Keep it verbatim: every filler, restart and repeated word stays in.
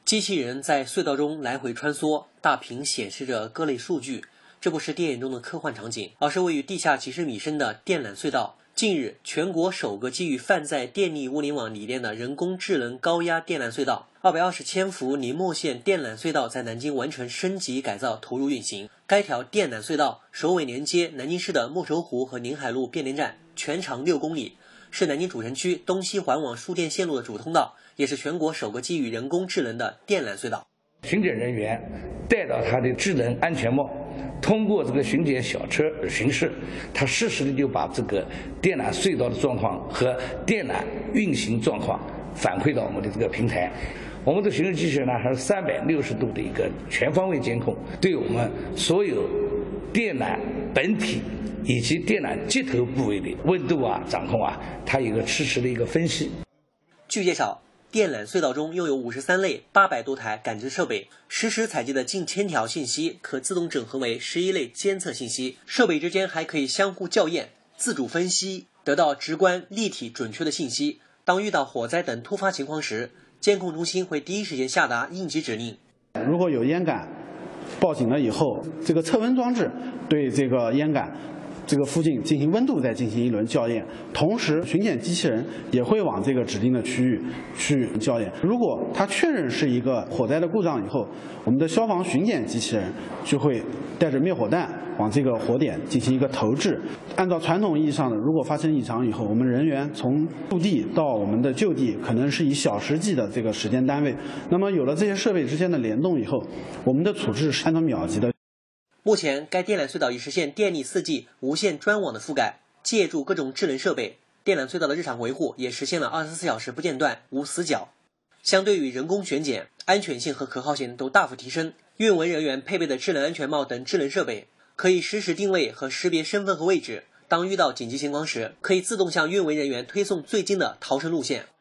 机器人在隧道中来回穿梭，大屏显示着各类数据。这不是电影中的科幻场景，而是位于地下几十米深的电缆隧道。近日，全国首个基于泛在电力物联网理念的人工智能高压电缆隧道——二百二十千伏宁墨线电缆隧道在南京完成升级改造，投入运行。该条电缆隧道首尾连接南京市的莫愁湖和宁海路变电站，全长六公里。是南京主城区东西环网输电线路的主通道，也是全国首个基于人工智能的电缆隧道。 巡检人员戴到他的智能安全帽，通过这个巡检小车巡视，他实时的就把这个电缆隧道的状况和电缆运行状况反馈到我们的这个平台。我们的巡视机器人呢，还是三百六十度的一个全方位监控，对我们所有电缆本体以及电缆接头部位的温度啊、掌控啊，它有一个实时的一个分析。 据介绍，电缆隧道中拥有五十三类八百多台感知设备，实时采集的近千条信息可自动整合为十一类监测信息，设备之间还可以相互校验、自主分析，得到直观、立体、准确的信息。当遇到火灾等突发情况时，监控中心会第一时间下达应急指令。 如果有烟感，报警了以后，这个测温装置对这个烟感这个附近进行温度，再进行一轮校验，同时巡检机器人也会往这个指定的区域去校验。如果它确认是一个火灾的故障以后，我们的消防巡检机器人就会带着灭火弹往这个火点进行一个投掷。按照传统意义上的，如果发生异常以后，我们人员从驻地到我们的就地可能是以小时计的这个时间单位。那么有了这些设备之间的联动以后，我们的处置是按照秒级的。 目前，该电缆隧道已实现电力四 G 无线专网的覆盖，借助各种智能设备，电缆隧道的日常维护也实现了二十四小时不间断、无死角。相对于人工巡检，安全性和可靠性都大幅提升。运维人员配备的智能安全帽等智能设备，可以实时定位和识别身份和位置。当遇到紧急情况时，可以自动向运维人员推送最近的逃生路线。